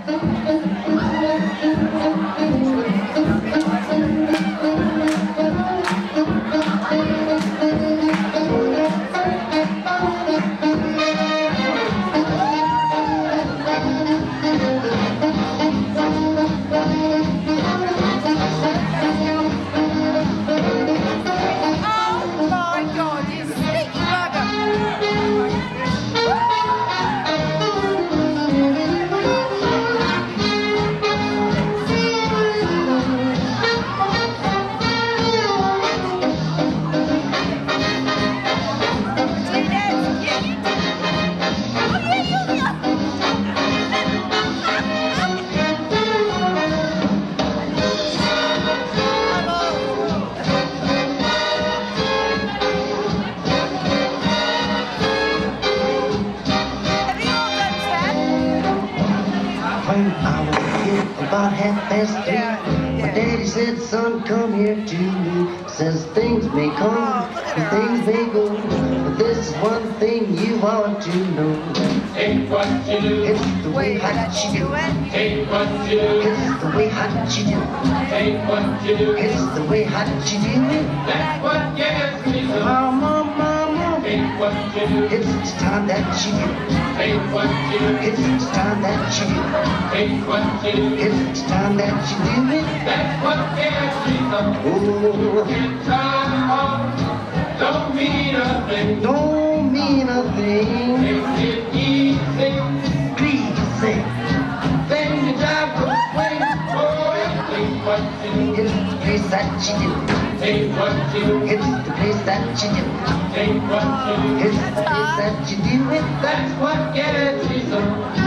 When I was a kid, about 3:30, my daddy said, son, come here to me. Says things may come and things may go, but there's one thing you ought to know. Take what you do. It's the way that you do it. Take what you do. It's the way that you do it. Take what you do. It's the way that you do it. That's what gets me so. Mama, mama. Take what you do. It's time that you do it. Take what you do. It's time that you do it. Take what you do. It's time that you do it. That's what gets me so. Oh, Get time off. Don't mean a thing. don't mean a thing. Make it easy. Please, Then you drive away. Oh, take what you do. it's the place that you do. Take what you do. It's the place that you do. Take what you do. It's the place that you do it. That's what gets me so.